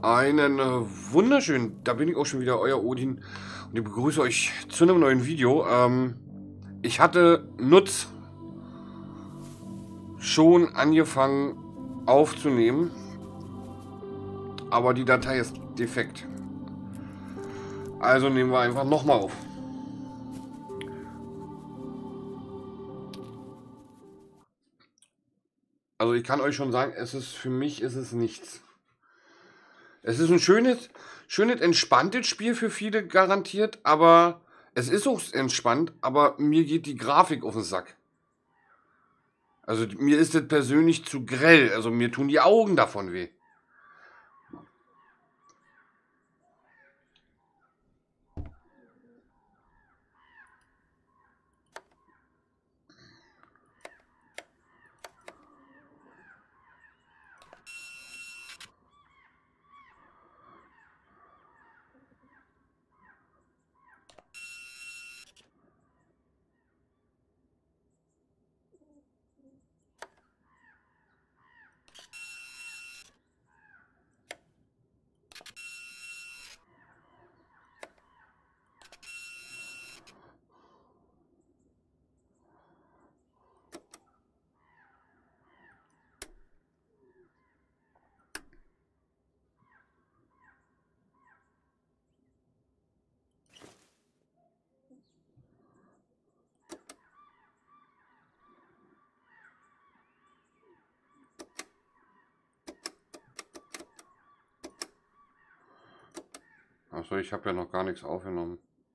Einen wunderschönen, da bin ich auch schon wieder, euer Odin. Und ich begrüße euch zu einem neuen Video. Ich hatte Nutz schon angefangen aufzunehmen, aber die Datei ist defekt. Also nehmen wir einfach nochmal auf. Also ich kann euch schon sagen, für mich ist es nichts. Es ist ein schönes, entspanntes Spiel für viele garantiert, aber es ist auch entspannt, aber mir geht die Grafik auf den Sack. Also mir ist das persönlich zu grell, also mir tun die Augen davon weh. Achso, ich habe ja noch gar nichts aufgenommen.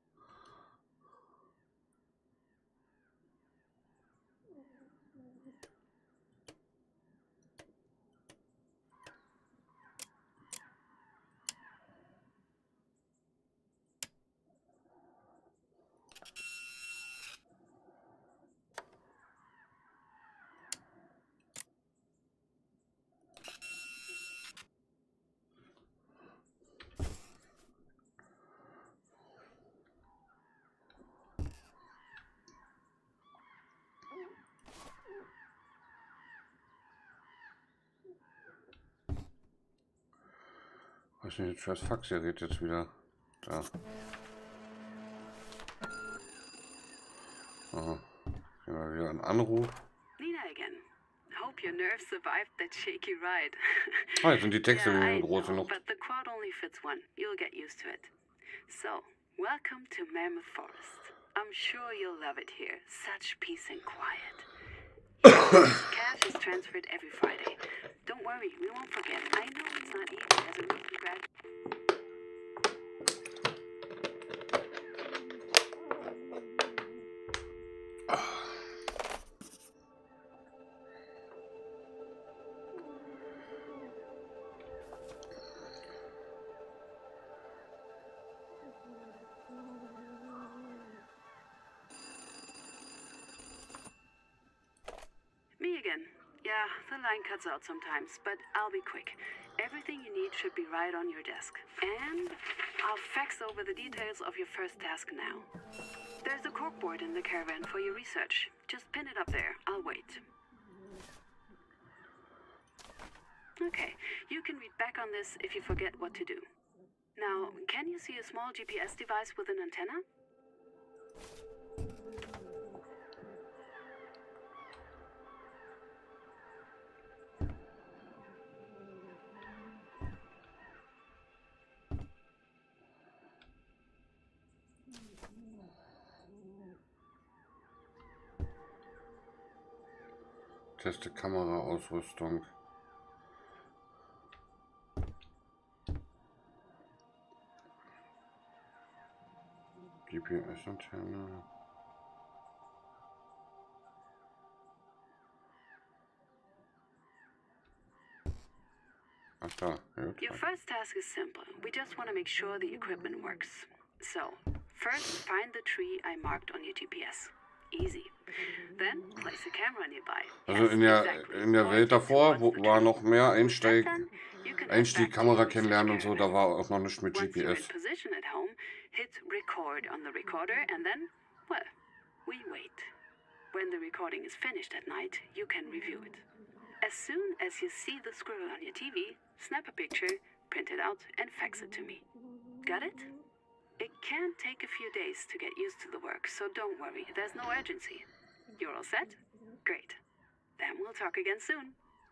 Was ist denn jetzt für das Faxgerät jetzt wieder? Da. Aha. Hier mal wieder ein Anruf. Nina again. Hope your nerves survived that shaky ride. Ah, jetzt sind die Texte yeah, groß genug. but the quad only fits one. You'll get used to it. So, welcome to Mammoth Forest. I'm sure you'll love it here. Such peace and quiet. Cash is transferred every Friday. Don't worry, we won't forget. I know it's not easy as a recent graduate. Me again. Yeah, the line cuts out sometimes, but I'll be quick. Everything you need should be right on your desk. And I'll fax over the details of your first task now. There's a corkboard in the caravan for your research. Just pin it up there. I'll wait. Okay, you can read back on this if you forget what to do. Now, can you see a small GPS device with an antenna? Teste Kameraausrüstung. GPS-Antenne. Ach da, gut. Your first task is simple. We just want to make sure the equipment works. So, first find the tree I marked on your GPS. Easy. Then place a camera nearby. Also in der Welt davor war noch mehr Einstieg, Kamera kennenlernen und so, da war auch noch nichts mit GPS. Position at home, hit record on the recorder and then, well, we wait. When the recording is finished at night, you can review it. As soon as you see the squirrel on your TV, snap a picture, print it out, and fax it to me. Got it? It can take a few days to get used to the work, so don't worry. There's no urgency. You're all set? Great. Then we'll talk again soon.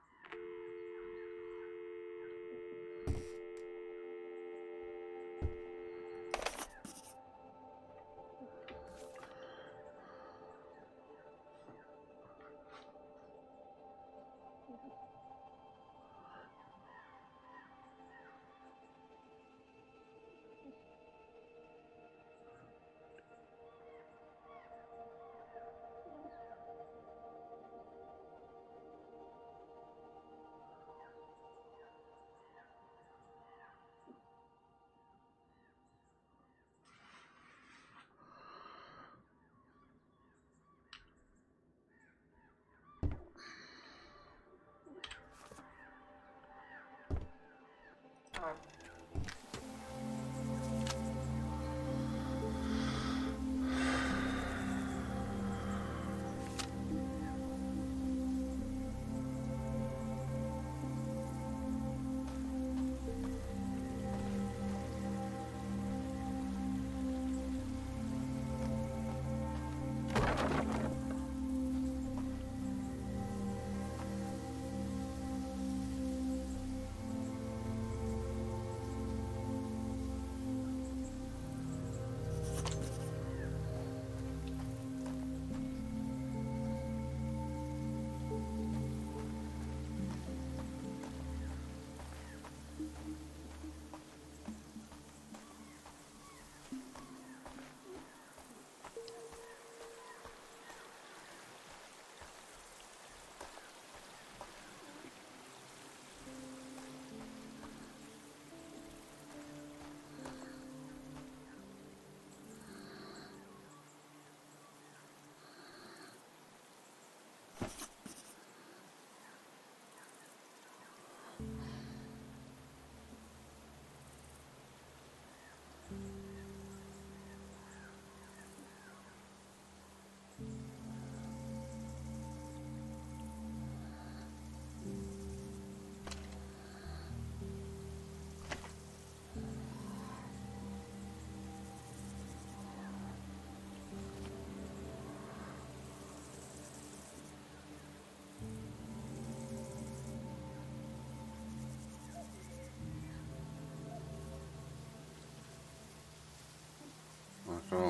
So.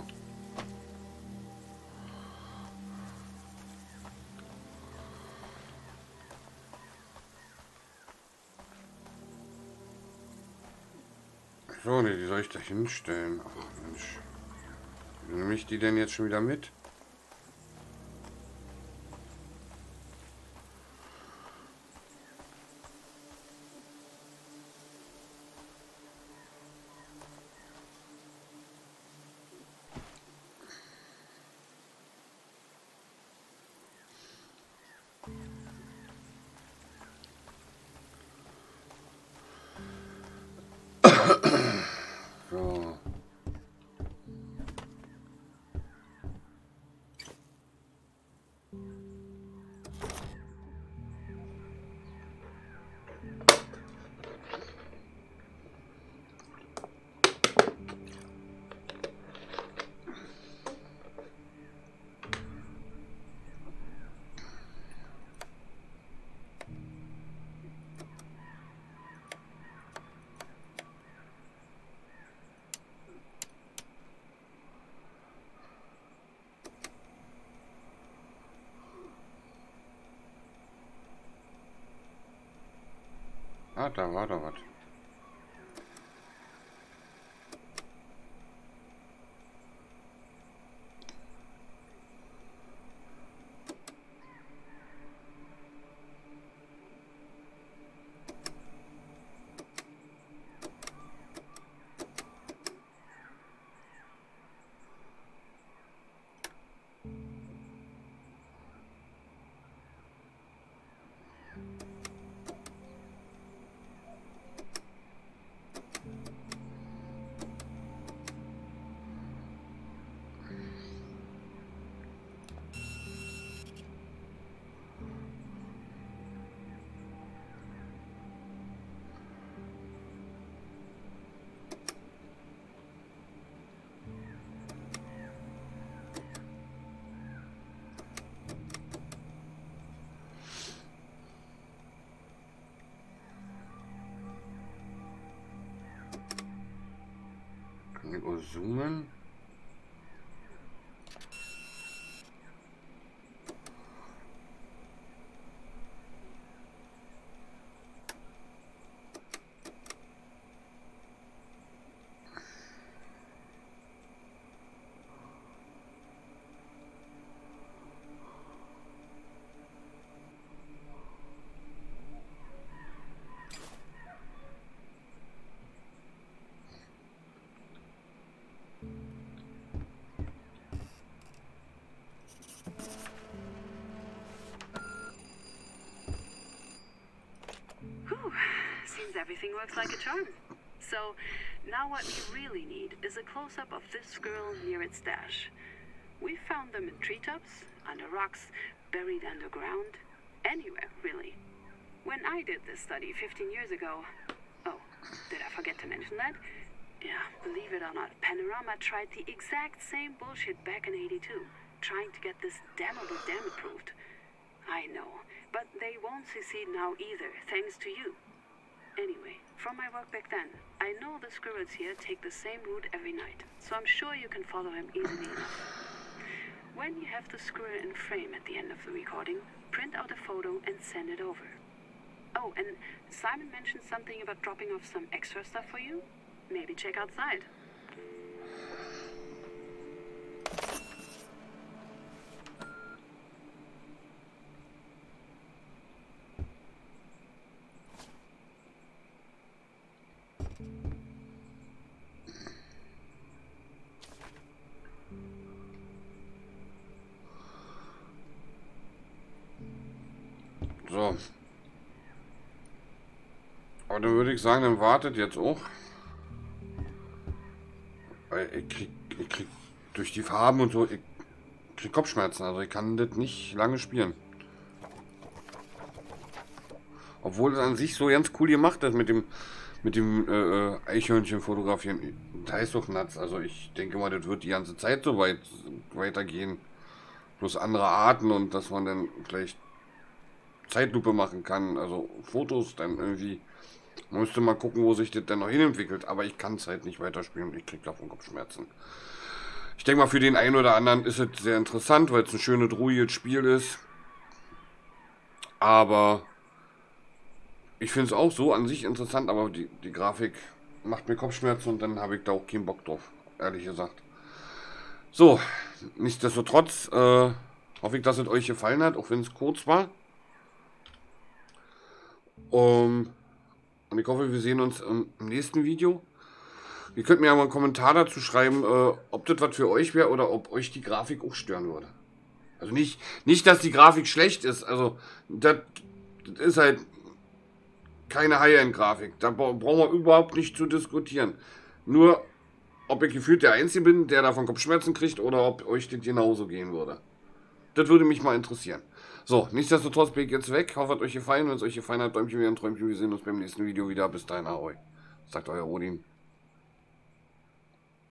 So, ne, die soll ich da hinstellen. Ach, Mensch. Nehme ich die denn jetzt schon wieder mit? So. Ah, da war doch was. Überzoomen. Whew, seems everything works like a charm. So, now what we really need is a close-up of this girl near its stash. We found them in treetops, under rocks, buried underground, anywhere, really. When I did this study 15 years ago... Oh, did I forget to mention that? Yeah, believe it or not, Panorama tried the exact same bullshit back in '82, trying to get this damnable dam approved. I know, but they won't succeed now either, thanks to you. Anyway, from my work back then, I know the squirrels here take the same route every night, so I'm sure you can follow him easily enough. When you have the squirrel in frame at the end of the recording, print out a photo and send it over. Oh, and Simon mentioned something about dropping off some extra stuff for you. Maybe check outside. So. Aber dann würde ich sagen, dann wartet jetzt auch. Weil ich krieg durch die Farben und so, ich krieg Kopfschmerzen. Also ich kann das nicht lange spielen. Obwohl es an sich so ganz cool gemacht ist mit dem Eichhörnchen fotografieren. Da ist doch nuts. Also ich denke mal, das wird die ganze Zeit so weitergehen. Bloß andere Arten und dass man dann gleich Zeitlupe machen kann. Also Fotos dann irgendwie. Man müsste mal gucken, wo sich das dann noch hin entwickelt. Aber ich kann es halt nicht weiterspielen. Ich kriege davon Kopfschmerzen. Ich denke mal, für den einen oder anderen ist es sehr interessant, weil es ein schönes, ruhiges Spiel ist. Aber ich finde es auch so an sich interessant. Aber die Grafik macht mir Kopfschmerzen und dann habe ich da auch keinen Bock drauf. Ehrlich gesagt. So, nichtsdestotrotz hoffe ich, dass es euch gefallen hat, auch wenn es kurz war. Und ich hoffe, wir sehen uns im nächsten Video. Ihr könnt mir ja mal einen Kommentar dazu schreiben, ob das was für euch wäre oder ob euch die Grafik auch stören würde. Also nicht, dass die Grafik schlecht ist. Also das ist halt keine High-End-Grafik. Da brauchen wir überhaupt nicht zu diskutieren. Nur, ob ich gefühlt der Einzige bin, der davon Kopfschmerzen kriegt oder ob euch das genauso gehen würde. Das würde mich mal interessieren. So, nichtsdestotrotz bin ich jetzt weg. Hoffe, es hat euch gefallen. Wenn es euch gefallen hat, Däumchen wieder ein Träumchen. Wir sehen uns beim nächsten Video wieder. Bis dahin, ahoi. Sagt euer Odin.